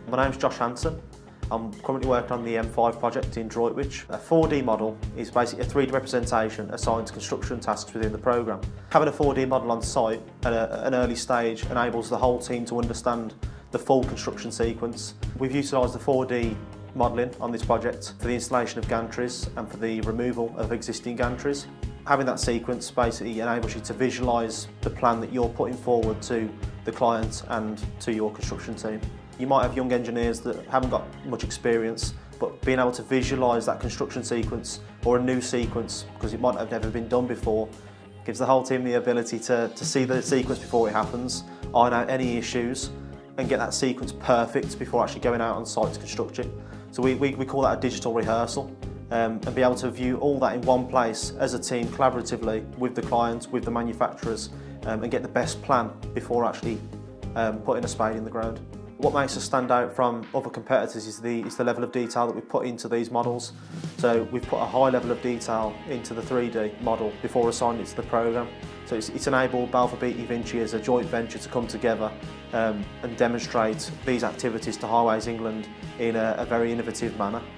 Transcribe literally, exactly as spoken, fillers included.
My name's Josh Hanson. I'm currently working on the M five project in Droitwich. A four D model is basically a three D representation assigned to construction tasks within the programme. Having a four D model on site at a, an early stage enables the whole team to understand the full construction sequence. We've utilised the four D modelling on this project for the installation of gantries and for the removal of existing gantries. Having that sequence basically enables you to visualise the plan that you're putting forward to the client and to your construction team. You might have young engineers that haven't got much experience, but being able to visualise that construction sequence or a new sequence, because it might have never been done before, gives the whole team the ability to, to see the sequence before it happens, iron out any issues and get that sequence perfect before actually going out on site to construct it. So we, we, we call that a digital rehearsal. Um, and be able to view all that in one place as a team collaboratively with the clients, with the manufacturers, um, and get the best plan before actually um, putting a spade in the ground. What makes us stand out from other competitors is the, is the level of detail that we put into these models. So we've put a high level of detail into the three D model before assigning it to the programme. So it's, it's enabled Balfour, Beatty, VINCI as a joint venture to come together um, and demonstrate these activities to Highways England in a, a very innovative manner.